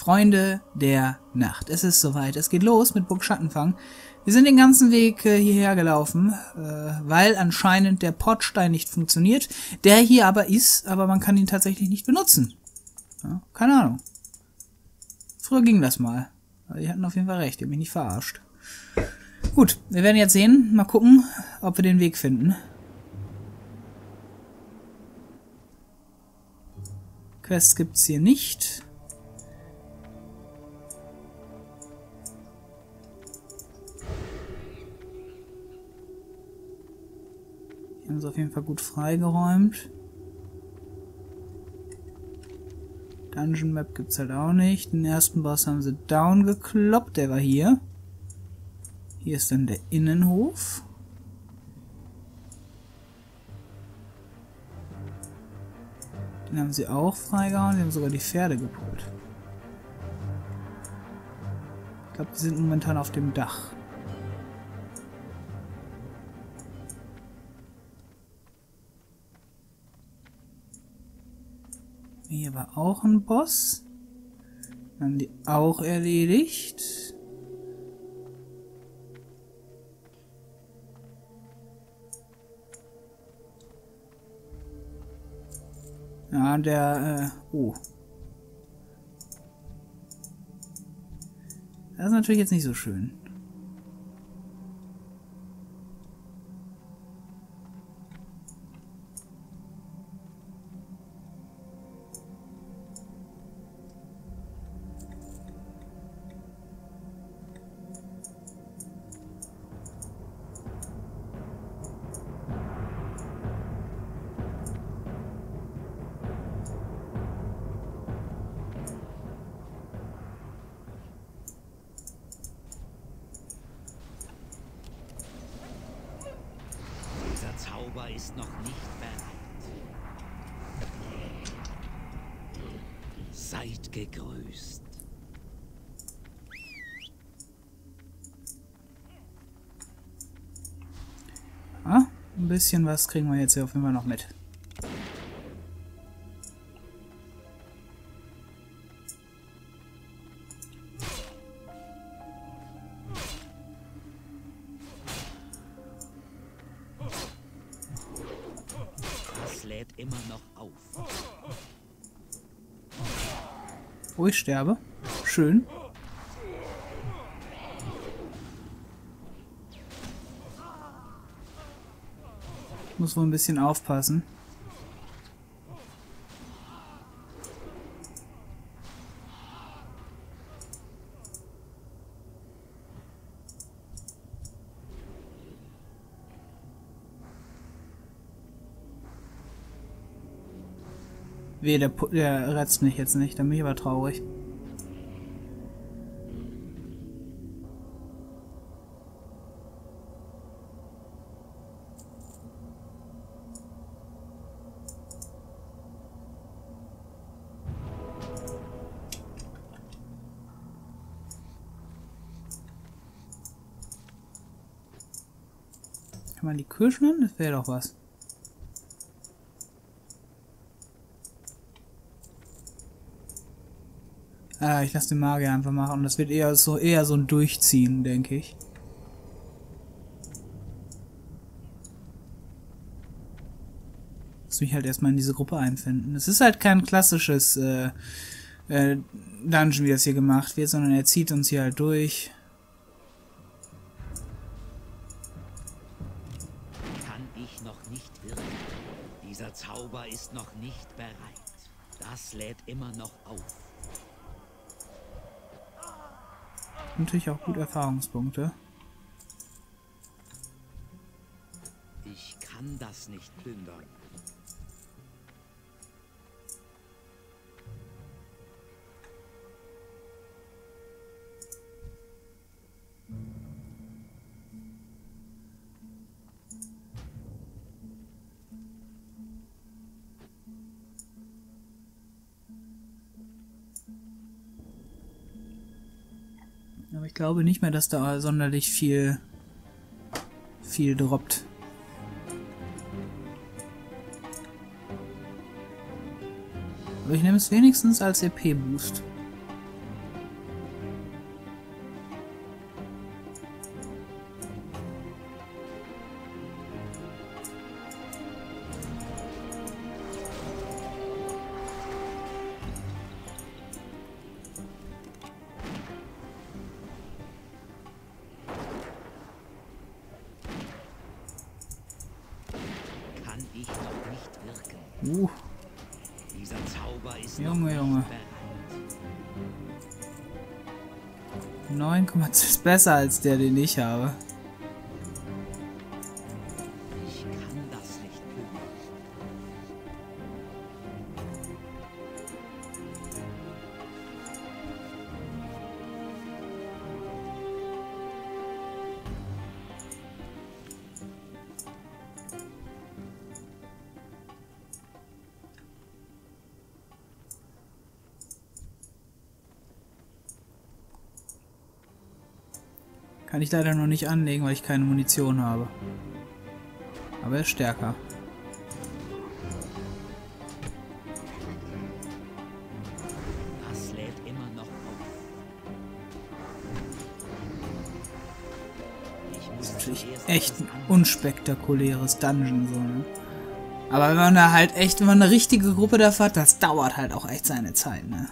Freunde der Nacht. Es ist soweit. Es geht los mit Burg Schattenfang. Wir sind den ganzen Weg hierher gelaufen, weil anscheinend der Portstein nicht funktioniert. Der hier aber ist, aber man kann ihn tatsächlich nicht benutzen. Ja, keine Ahnung. Früher ging das mal. Die hatten auf jeden Fall recht. Die haben mich nicht verarscht. Gut, wir werden jetzt sehen. Mal gucken, ob wir den Weg finden. Quests gibt's hier nicht. Die haben sie auf jeden Fall gut freigeräumt. Dungeon Map gibt's halt auch nicht. Den ersten Boss haben sie down gekloppt. Der war hier. Hier ist dann der Innenhof. Den haben sie auch freigehauen. Sie haben sogar die Pferde gepult. Ich glaube, die sind momentan auf dem Dach. Hier war auch ein Boss. Haben die auch erledigt. Ja, der, oh. Das ist natürlich jetzt nicht so schön. Zauber ist noch nicht bereit. Seid gegrüßt. Ah, ein bisschen was kriegen wir jetzt hier auf jeden Fall noch mit. Lädt immer noch auf. Oh, ich sterbe. Schön. Ich muss wohl ein bisschen aufpassen. Weh, der rettet mich jetzt nicht, dann bin ich aber traurig. Kann man die Kirschen nehmen? Das wäre doch was. Ah, ich lasse den Magier einfach machen. Das wird eher so ein Durchziehen, denke ich. Muss mich halt erstmal in diese Gruppe einfinden. Es ist halt kein klassisches Dungeon, wie das hier gemacht wird, sondern er zieht uns hier halt durch. Kann ich noch nicht wirken. Dieser Zauber ist noch nicht bereit. Das lädt immer noch auf. Natürlich auch gut Erfahrungspunkte. Ich kann das nicht plündern. Aber ich glaube nicht mehr, dass da sonderlich viel droppt. Aber ich nehme es wenigstens als EP-Boost. Dieser Zauber ist Junge, noch Junge. nicht bereit. 9,2 ist besser als der, den ich habe. Ich kann das nicht tun. Kann ich leider noch nicht anlegen, weil ich keine Munition habe. Aber er ist stärker. Das lädt immer noch auf. Ich muss Natürlich zuerst echt ein etwas anderes unspektakuläres Dungeon, so, ne? Aber wenn man da halt echt, wenn man eine richtige Gruppe dafür hat, das dauert halt auch echt seine Zeit, ne?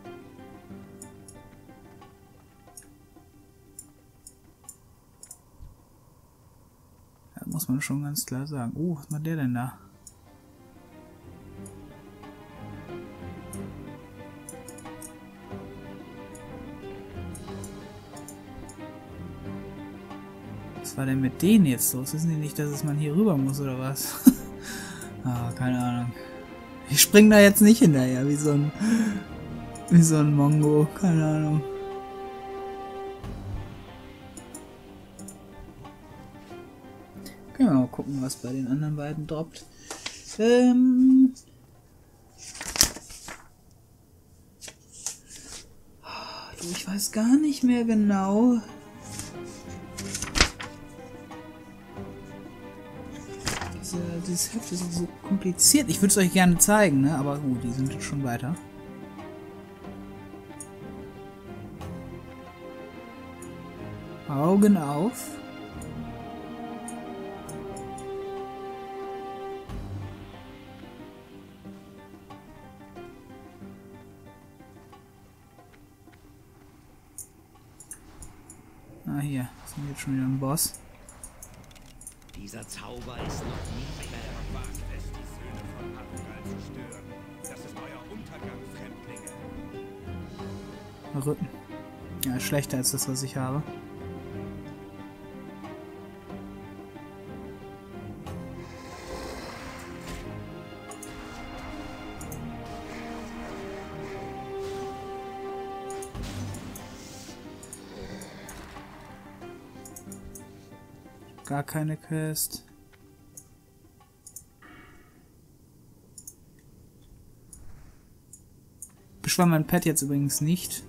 Da muss man schon ganz klar sagen. Oh, was macht der denn da? Was war denn mit denen jetzt los? Wissen die nicht, dass man hier rüber muss oder was? Ah, keine Ahnung. Ich spring da jetzt nicht hinterher, wie so ein Mongo. Keine Ahnung. Können wir mal gucken, was bei den anderen beiden droppt. Ich weiß gar nicht mehr genau. Dieses Heft ist auch so kompliziert. Ich würde es euch gerne zeigen, ne? Aber gut, die sind jetzt schon weiter. Augen auf. Ah, hier. Sind wir jetzt schon wieder ein Boss. Dieser Zauber ist noch nicht bereit. Wagt es, die Söhne von Arugal zu stören. Das ist euer Untergang, Fremdlinge. Rücken. Ja, ist schlechter als das, was ich habe. Gar keine Quest. Beschwör mein Pad jetzt übrigens nicht.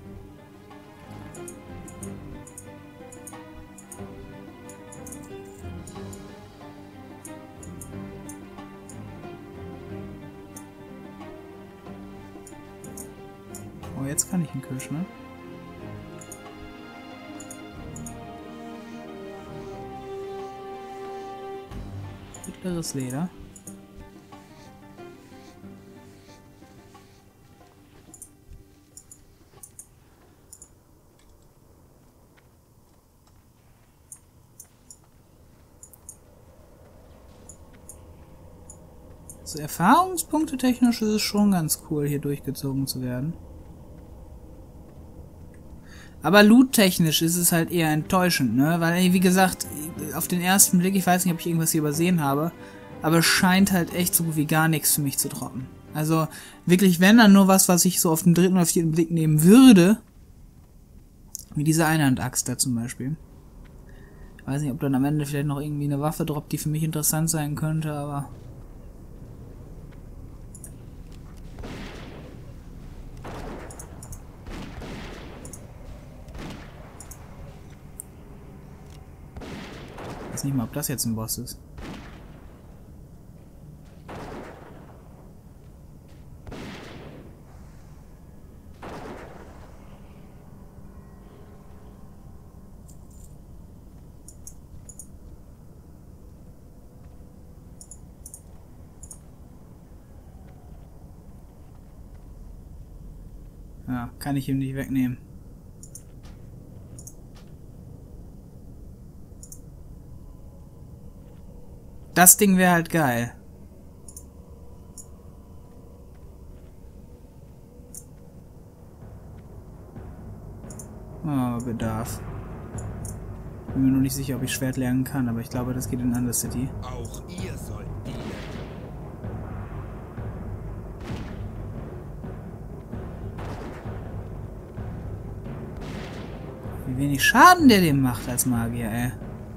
Oh, jetzt kann ich ihn Kirsch, ne? Mittleres Leder. So, Erfahrungspunkte technisch ist es schon ganz cool, hier durchgezogen zu werden. Aber loot-technisch ist es halt eher enttäuschend, ne? Weil, wie gesagt, auf den ersten Blick, ich weiß nicht, ob ich irgendwas hier übersehen habe, aber es scheint halt echt so gut wie gar nichts für mich zu droppen. Also, wirklich, wenn dann nur was ich so auf den dritten oder vierten Blick nehmen würde, wie diese Einhandaxt da zum Beispiel. Ich weiß nicht, ob dann am Ende vielleicht noch irgendwie eine Waffe droppt, die für mich interessant sein könnte, aber... Ich weiß nicht mal, ob das jetzt ein Boss ist. Ja, kann ich ihm nicht wegnehmen. Das Ding wäre halt geil. Oh, Bedarf. Bin mir noch nicht sicher, ob ich Schwert lernen kann, aber ich glaube, das geht in Undercity. Auch ihr sollt dienen. Wie wenig Schaden der dem macht als Magier, ey.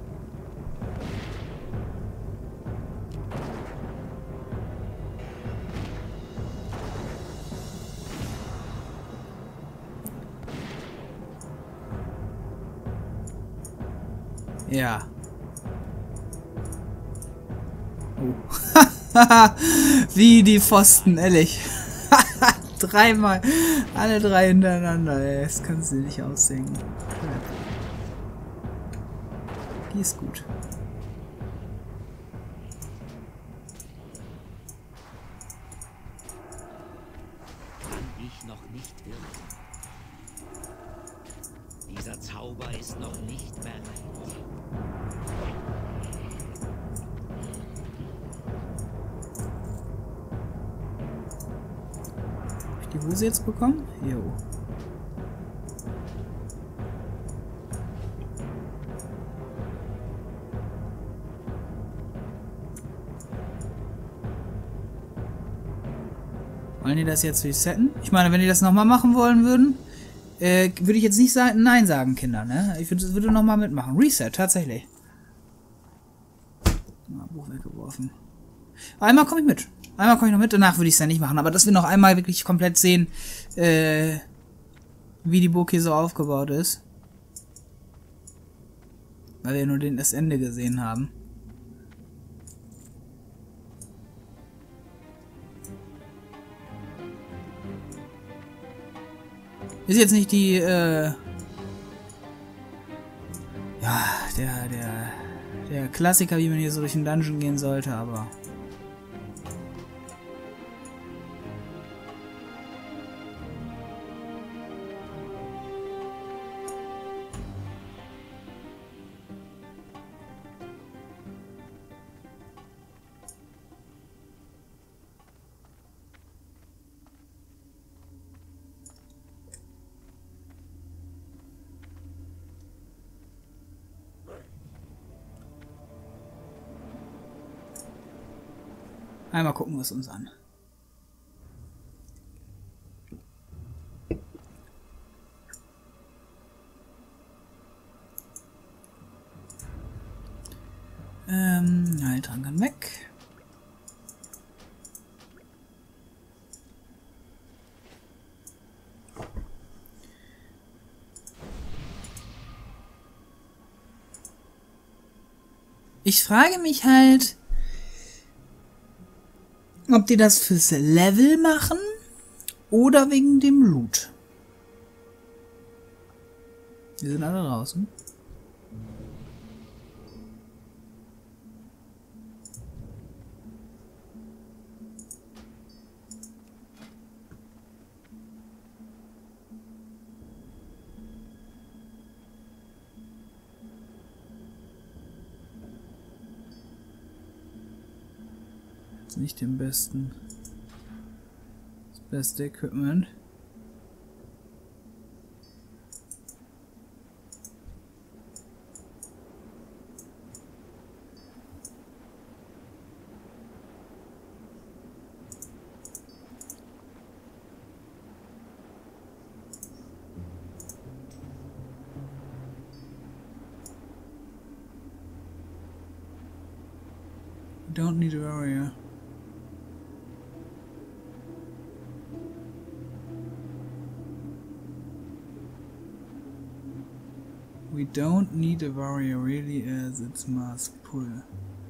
Ja. Oh. Wie die Pfosten, ehrlich. Dreimal. Alle drei hintereinander, ey. Das kannst du nicht ausdenken. Die ist gut. Kann ich noch nicht wirken. Dieser Zauber ist noch nicht bereit. Hab ich die Hose jetzt bekommen? Jo. Wollen die das jetzt resetten? Ich meine, wenn die das nochmal machen wollen würden, würde ich jetzt nicht Nein sagen, Kinder, ne? Ich würde nochmal mitmachen. Reset, tatsächlich. Ah, Buch weggeworfen. Einmal komme ich mit. Einmal komme ich noch mit, danach würde ich es ja nicht machen. Aber dass wir noch einmal wirklich komplett sehen, wie die Burg hier so aufgebaut ist. Weil wir nur das Ende gesehen haben. Ist jetzt nicht die, ja, der Klassiker, wie man hier so durch den Dungeon gehen sollte, aber... Einmal gucken wir es uns an. Heiltrank kann weg. Ich frage mich halt, ob die das fürs Level machen oder wegen dem Loot. Die sind alle draußen. Nicht den besten. Das beste Equipment. Don't need a warrior. We don't need a warrior really as its mass pull.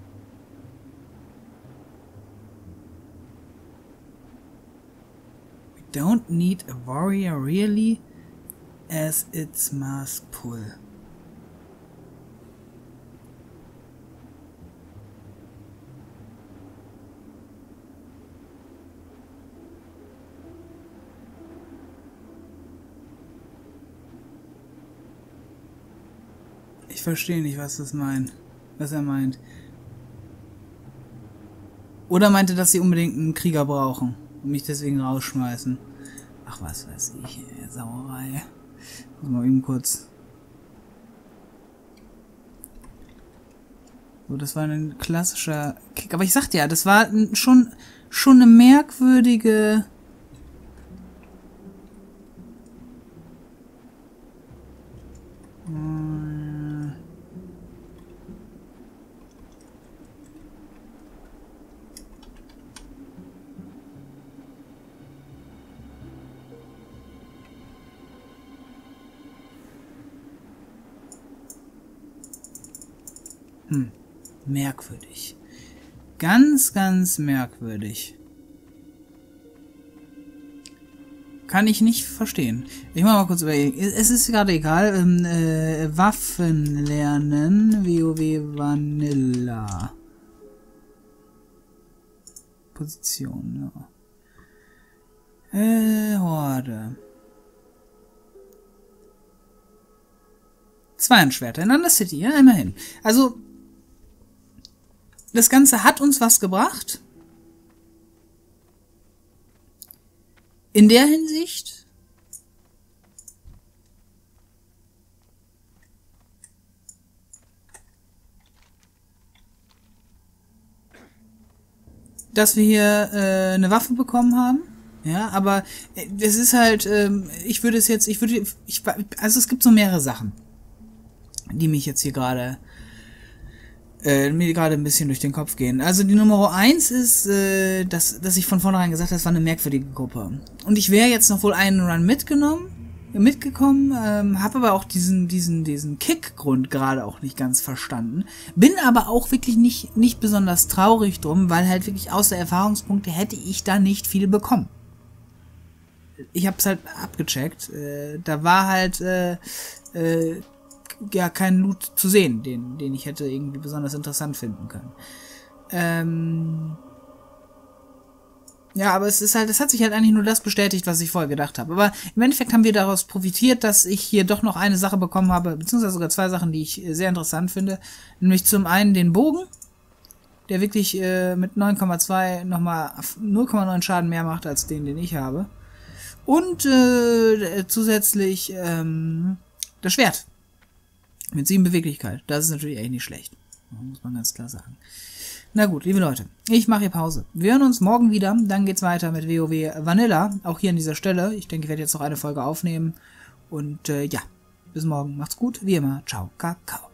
We don't need a warrior really as its mass pull. Ich verstehe nicht, was er meint. Oder meinte, dass sie unbedingt einen Krieger brauchen und mich deswegen rausschmeißen. Ach, was weiß ich, Sauerei. Mal eben kurz. So, das war ein klassischer Kick. Aber ich sagte ja, das war schon eine merkwürdige... merkwürdig. Ganz, ganz merkwürdig. Kann ich nicht verstehen. Ich mach mal kurz überlegen. Es ist gerade egal. Waffen lernen. WoW Vanilla. Position, ja. Horde. 2 Schwerter in Undercity, ja, immerhin. Also, das Ganze hat uns was gebracht. In der Hinsicht, dass wir hier eine Waffe bekommen haben. Ja, aber es ist halt, also es gibt so mehrere Sachen, die mich jetzt hier gerade mir gerade ein bisschen durch den Kopf gehen. Also die Nummer 1 ist, dass ich von vornherein gesagt habe, das war eine merkwürdige Gruppe. Und ich wäre jetzt noch wohl einen Run mitgekommen, habe aber auch diesen Kick-Grund gerade auch nicht ganz verstanden. Bin aber auch wirklich nicht besonders traurig drum, weil halt wirklich außer Erfahrungspunkte hätte ich da nicht viel bekommen. Ich hab's halt abgecheckt. Da war halt ja kein Loot zu sehen, den ich hätte irgendwie besonders interessant finden können. Ja, aber es hat sich halt eigentlich nur das bestätigt, was ich vorher gedacht habe. Aber im Endeffekt haben wir daraus profitiert, dass ich hier doch noch eine Sache bekommen habe, beziehungsweise sogar 2 Sachen, die ich sehr interessant finde. Nämlich zum einen den Bogen, der wirklich mit 9,2 nochmal 0,9 Schaden mehr macht als den ich habe. Und zusätzlich das Schwert. Mit 7 Beweglichkeit. Das ist natürlich echt nicht schlecht. Muss man ganz klar sagen. Na gut, liebe Leute. Ich mache hier Pause. Wir hören uns morgen wieder. Dann geht's weiter mit WoW Vanilla. Auch hier an dieser Stelle. Ich denke, ich werde jetzt noch eine Folge aufnehmen. Und ja, bis morgen. Macht's gut. Wie immer. Ciao. Kakao.